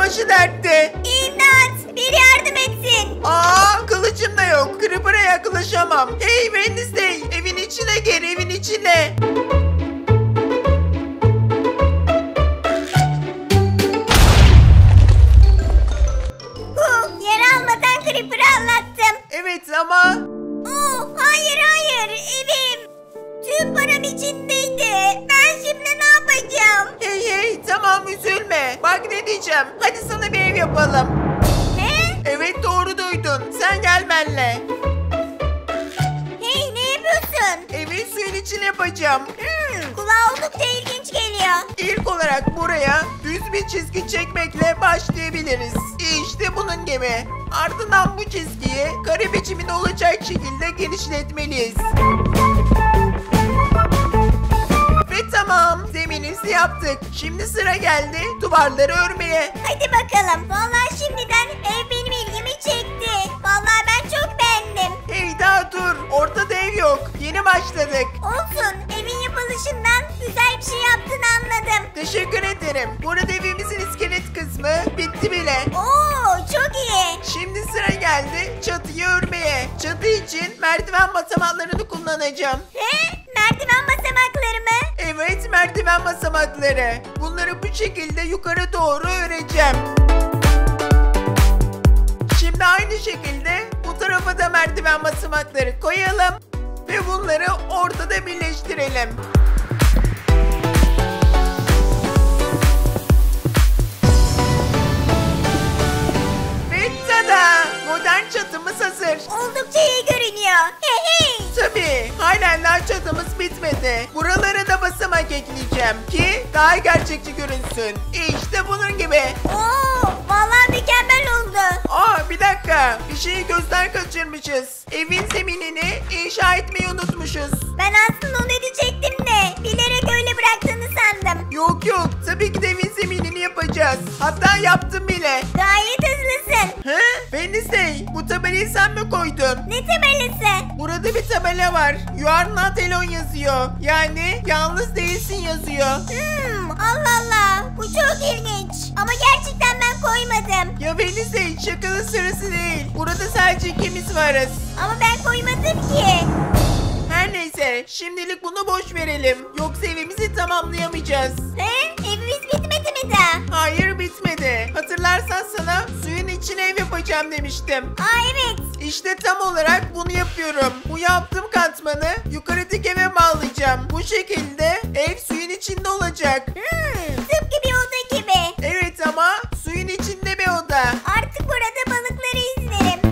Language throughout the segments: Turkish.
başı dertte. İmdat! Bir yardım etsin. Kılıcım da yok. Creeper'a yaklaşamam. Hey Wednesday, evin içine gir, evin içine. Yer almadan Creeper'ı anlattım. Evet ama... Hayır evim. Tüm param içindeydi. Ben şimdi ne yapacağım? Hey tamam üzülme. Bak ne diyeceğim. Hadi sana bir ev yapalım. Ne? Evet doğru duydun. Sen gel benimle. Hey ne yapıyorsun? Evi suyun içine yapacağım. Kulağa oldukça ilginç geliyor. İlk olarak buraya düz bir çizgi çekmekle başlayabiliriz. İşte bunun gibi. Ardından bu çizgiyi kare biçiminde olacak şekilde genişletmeliyiz. Ve tamam, zeminimizi yaptık. Şimdi sıra geldi duvarları örmeye. Hadi bakalım. Vallahi şimdiden ev benim ilgimi çekti. Vallahi ben çok beğendim. Hey daha dur, ortada ev yok. Yeni başladık. Olsun. Evin yapılışından güzel bir şey yaptığını anladım. Teşekkür ederim. Burada evimizin iskelet kısmı bitti bile. Çok iyi. Şimdi sıra geldi çatıyı örmeye. Çatı için merdiven basamaklarını kullanacağım. Merdiven basamakları mı? Evet, merdiven basamakları. Bunları bu şekilde yukarı doğru öreceğim. Şimdi aynı şekilde bu tarafa da merdiven basamakları koyalım. Ve bunları ortada birleştirelim. Ve tada! Modern çatımız hazır. Oldukça iyi görünüyor. Hey. Tabii, halen daha çatımız bitmedi. Buralara da basamak ekleyeceğim ki daha gerçekçi görünsün. İşte bunun gibi. Vallahi mükemmel oldu. Bir dakika, bir şeyi gözden kaçırmışız. Evin zeminini inşa etmeyi unutmuşuz. Ben aslında onu edecektim de bilerek öyle bıraktığını sandım. Yok, tabii ki de evin zeminini yapacağız. Hatta yaptım bile. Gayet hızlısın. Wednesday, bu tabelayı sen mi koydun? Ne tabelası? Burada bir tabela var. You are not alone yazıyor. Yani yalnız değilsin yazıyor. Allah. Bu çok ilginç. Ama gerçekten ben koymadım. Ya Wednesday, şakanın sırası değil. Burada sadece ikimiz varız. Ama ben koymadım ki. Her neyse, şimdilik bunu boş verelim. Yoksa evimizi tamamlayamayacağız. Evimiz bitmedi mi daha? Hayır, bitmedi. Hatırlarsan sana suyun içine ev yapacağım demiştim. Evet. İşte tam olarak bunu yapıyorum. Bu yaptığım katmanı yukarıdaki eve bağlayacağım. Bu şekilde ev suyun içinde olacak. Tıpkı bir oda gibi. Evet ama suyun içinde bir oda. Artık burada balıkları izlerim.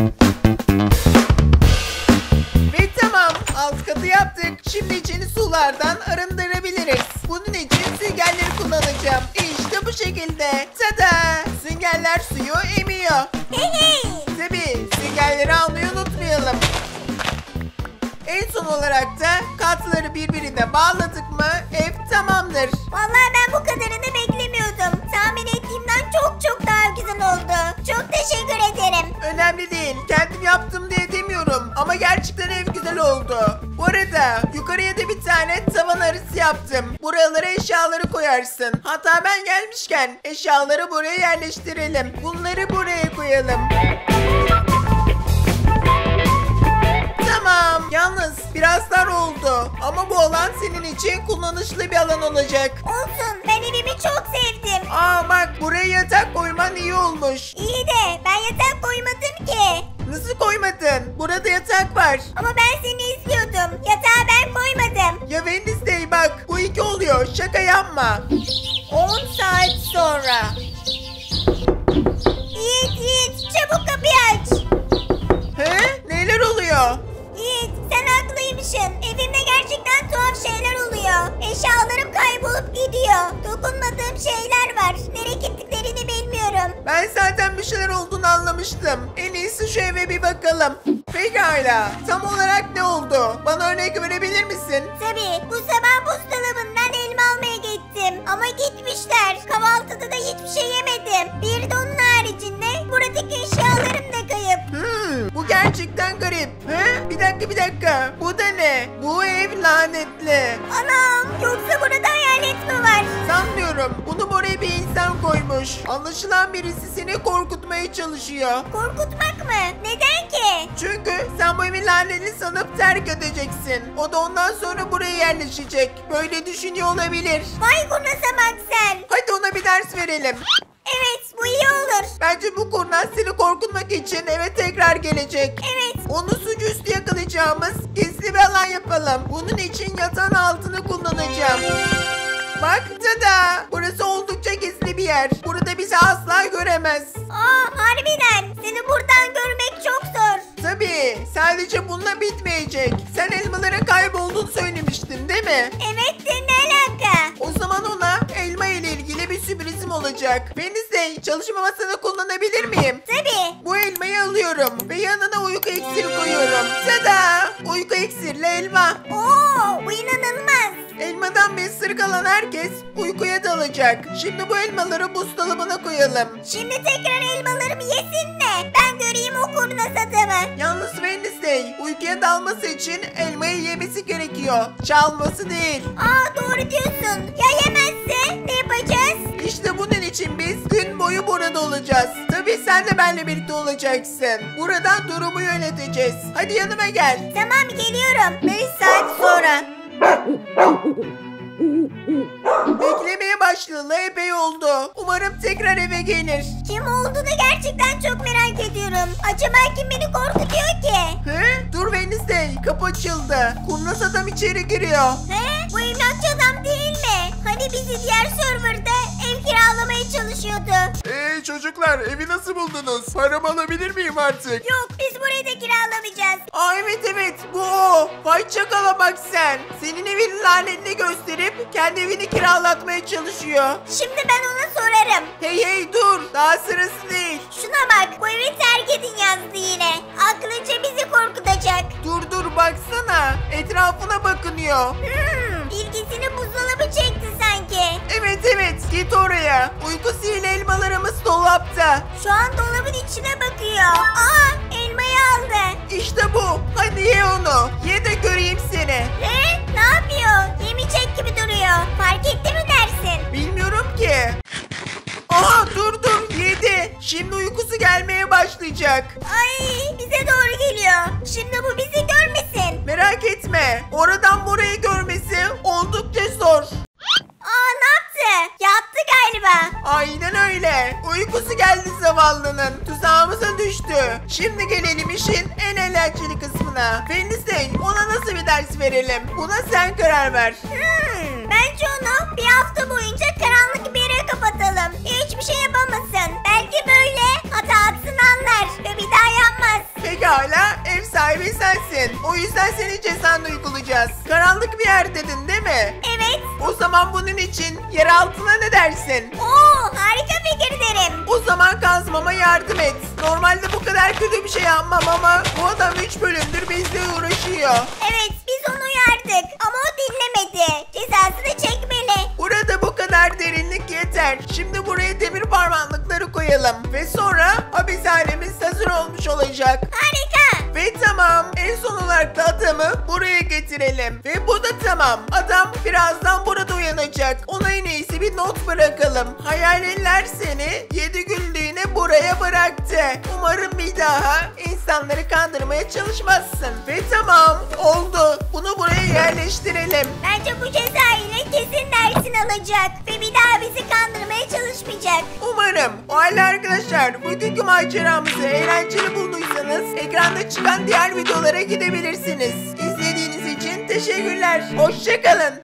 Ve tamam, alt katı yaptık. Şimdi içini sulardan arındırabiliriz. Bunun için süngerleri kullanacağım. İşte bu şekilde. Tada! Süngerler suyu emiyor. Hey. Tabii, süngerleri almayı unutmayalım. En son olarak da katları birbirine bağladık mı ev tamamdır. Vallahi ben bu kadarını beklemiyordum. Tahmin ettiğimden çok daha güzel oldu. Çok teşekkür ederim. Önemli değil, kendim yaptım diye demiyorum. Ama gerçekten ev güzel oldu. Bu arada yukarıya da bir tane tavan arısı yaptım. Buralara eşyaları koyarsın. Hatta ben gelmişken eşyaları buraya yerleştirelim. Bunları buraya koyalım. Tamam. Yalnız biraz dar oldu. Ama bu alan senin için kullanışlı bir alan olacak. Olsun, ben evimi çok sevdim. Bak, buraya yatak koyman iyi olmuş. İyi de ben yatak koymadım ki. Nasıl koymadın? Burada yatak var. Ama ben seni izliyordum. Yatağı ben koymadım. Ya Wednesday, bak bu 2 oluyor. Şaka yapma. 10 saat sonra. Yiğit çabuk kapıyı aç. Neler oluyor? Yiğit sen haklıymışsın. Evimde gerçekten tuhaf şeyler oluyor. Eşyalarım kaybolup gidiyor. Dokunmadığım şeyler var. Nereye gittiklerini bilmiyorum. Ben zaten bir şeyler olduğunu anlamıştım. En iyisi şu eve bir bakalım. Pekala. Tam olarak ne oldu? Bana örnek verebilir misin? Tabii bu sabah buzdolabından elma almaya gittim. Ama gitmişler. Kahvaltıda da hiçbir şey yemedim. Bir de onun haricinde buradaki eşyalarım da kayıp. Bu gerçekten garip. Bir dakika. Bu da ne? Bu ev lanetli. Anam, yoksa burada hayalet mi var? Sanmıyorum. Bunu buraya bir bir insan koymuş. Anlaşılan birisi seni korkutmaya çalışıyor. Korkutmak mı? Neden ki? Çünkü sen bu evi lanetli sanıp terk edeceksin. O da ondan sonra buraya yerleşecek. Böyle düşünüyor olabilir. Vay kurnasa bak sen. Hadi ona bir ders verelim. Evet bu iyi olur. Bence bu kurnaz seni korkutmak için eve tekrar gelecek. Evet. Onu suçüstü yakalayacağımız gizli bir alan yapalım. Bunun için yatağın altını kullanacağım. Bak tada! Burası oldukça gizli bir yer. Burada bizi asla göremez. Aa harbiden. Seni buradan görmek çok zor. Tabii sadece bununla bitmeyecek. Sen elmaların kaybolduğunu söylemiştin değil mi? Evet de ne alaka? O zaman ona elma ile ilgili bir sürprizim olacak. Wednesday çalışma masanı kullanabilir miyim? Tabii. Bu elmayı alıyorum ve yanına uyku iksiri koyuyorum. Tada! Uyku iksirle elma. Oo bu inanılmaz. Elmadan bir ısırık alan herkes uykuya dalacak. Şimdi bu elmaları buzdolabına koyalım. Şimdi tekrar elmalarımı yesin de ben göreyim o kurnaz adamı. Yalnız Wednesday uykuya dalması için elmayı yemesi gerekiyor. Çalması değil. Aa doğru diyorsun. Ya yemezse ne yapacağız? İşte bunun için biz gün boyu burada olacağız. Tabii sen de benimle birlikte olacaksın. Buradan durumu yöneteceğiz. Hadi yanıma gel. Tamam geliyorum. 5 saat sonra. Beklemeye başlayalı epey oldu. Umarım tekrar eve gelir. Kim olduğunu gerçekten çok merak ediyorum. Acaba kim beni korkutuyor ki? He? Dur Wednesday, kapı açıldı. Kurnaz adam içeri giriyor. He? Bu emlakçı adam değil mi? Hani bizi diğer serverda ev kiralamaya çalışıyordu. Çocuklar evi nasıl buldunuz? Paramı alabilir miyim artık? Yok biz burayı da kiralamayacağız. Aa evet bu o. Vay çakala bak sen. Senin evini lanetli gösterip kendi evini kiralatmaya çalışıyor. Şimdi ben ona sorarım. Hey dur, daha sırası değil. Şuna bak bu evi terk edin yazdı yine. Aklınca bizi korkutacak. Dur baksana. Etrafına bakınıyor. İlgisini buzdolabı çekti sanki. Evet git oraya. Uyku sihirli elmalarımız dolapta. Şu an dolabın içine bakıyor. Aa elmayı aldı. İşte bu. Hadi ye onu. Ye de göreyim seni. Ne yapıyor? Yemeyecek gibi duruyor. Fark etti mi dersin? Bilmiyorum ki. Aha dur yedi. Şimdi uykusu gelmeye başlayacak. Ay bize doğru geliyor. Şimdi bu bizi görmesin. Merak etme. Oradan burayı görmesi oldukça zor. Aa ne yaptı? Yattı galiba. Aynen öyle. Uykusu geldi zavallının. Tuzağımıza düştü. Şimdi gelelim işin en eğlenceli kısmına. Wednesday ona nasıl bir ders verelim? Buna sen karar ver. Bence onu bir hafta boyunca karanlık bir yere kapatalım. Hiçbir şey yapamasın. Belki böyle hatasını anlar ve bir daha yapmaz. Pekala ev sahibi sensin. O yüzden seni cezanı uygulayacağız. Karanlık bir yer dedin değil mi? Evet. O zaman bunun için yer altına ne dersin? Oo harika fikir derim. O zaman kazmama yardım et. Normalde bu kadar kötü bir şey yapmam ama bu adam 3 bölümdür bizle uğraşıyor. Evet biz onu uyardık ama o dinlemedi. Cezasını çekmeli. Burada bu kadar derinlik yeter. Şimdi buraya demir parmaklıkları koyalım. Ve sonra hapishanemiz hazır olmuş olacak. Harika. Ve tamam. En son olarak da adamı buraya getirelim. Ve bu da tamam. Adam birazdan burada uyanacak. Ona en iyisi bir not bırakalım. Hayaliler seni 7 günlüğüne buraya bıraktı. Umarım bir daha insanları kandırmaya çalışmazsın. Ve tamam. Oldu. Bunu buraya yerleştirelim. Bence bu ceza ile kesin dersini alacak. Ve bir daha bizi kandırmaya çalışmayacak. Umarım. O halde arkadaşlar bugünkü maceramızı eğlenceli bulduysanız ekranda çıkan diğer videolara gidebilirsiniz. İzlediğiniz için teşekkürler. Hoşçakalın.